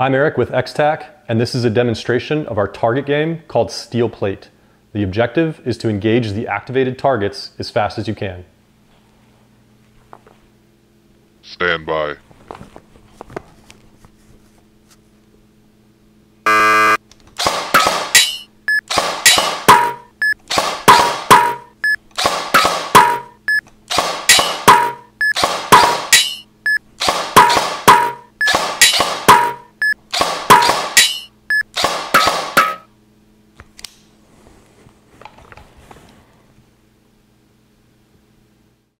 I'm Eric with Xtac, and this is a demonstration of our target game called Steel Plate. The objective is to engage the activated targets as fast as you can. Stand by.